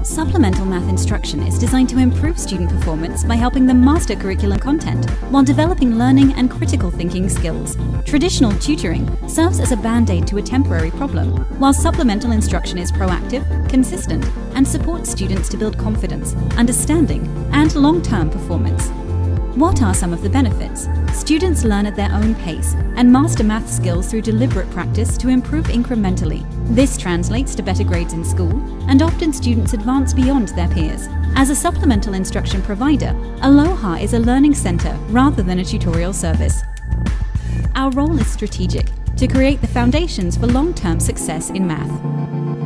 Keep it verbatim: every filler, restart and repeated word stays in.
Supplemental math instruction is designed to improve student performance by helping them master curriculum content while developing learning and critical thinking skills. Traditional tutoring serves as a band-aid to a temporary problem, while supplemental instruction is proactive, consistent, and supports students to build confidence, understanding, and long-term performance. What are some of the benefits? Students learn at their own pace and master math skills through deliberate practice to improve incrementally. This translates to better grades in school, and often students advance beyond their peers. As a supplemental instruction provider, Aloha is a learning center rather than a tutorial service. Our role is strategic, to create the foundations for long-term success in math.